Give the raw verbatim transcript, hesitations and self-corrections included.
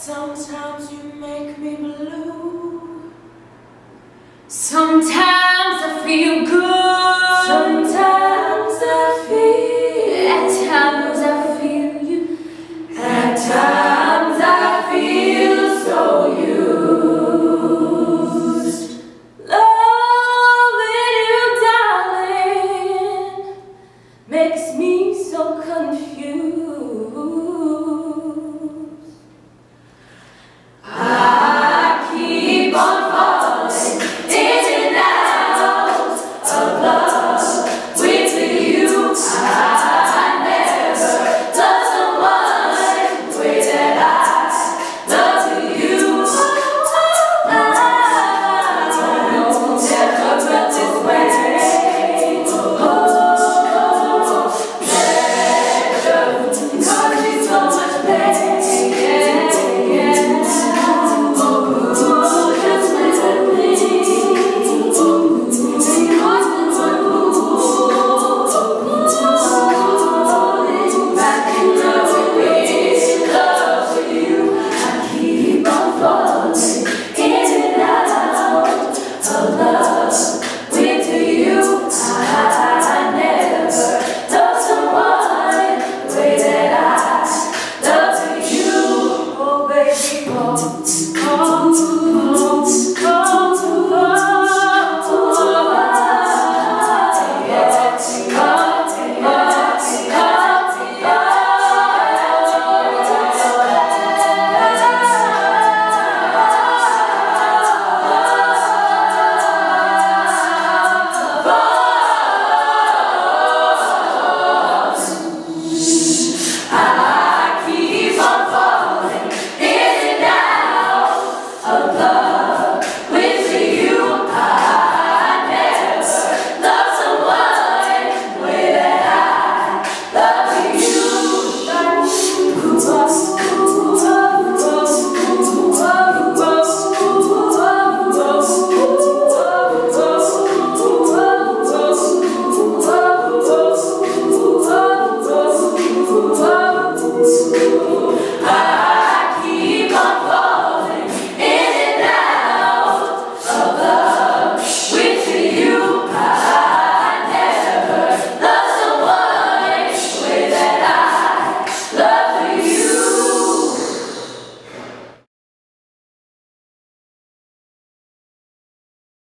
Sometimes you make me blue. Sometimes I feel good. Sometimes I feel. At times I feel you. At times I feel so used. Loving you, darling, makes me so confused. I keep on falling in and out of love with you. I never loved someone the way that I love you. I never felt this way. Oh, pleasure caused me so much pain. Oh,